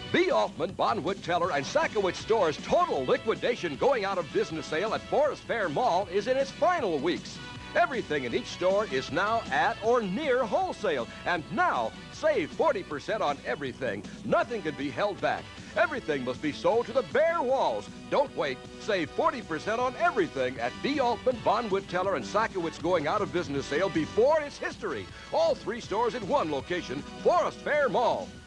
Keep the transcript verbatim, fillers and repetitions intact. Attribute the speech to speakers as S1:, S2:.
S1: B. Altman, Bonwit Teller, and SakoWitz stores' total liquidation going out of business sale at Forest Fair Mall is in its final weeks. Everything in each store is now at or near wholesale. And now, save forty percent on everything. Nothing can be held back. Everything must be sold to the bare walls. Don't wait. Save forty percent on everything at B. Altman, Bonwit Teller, and SakoWitz going out of business sale before it's history. All three stores in one location, Forest Fair Mall.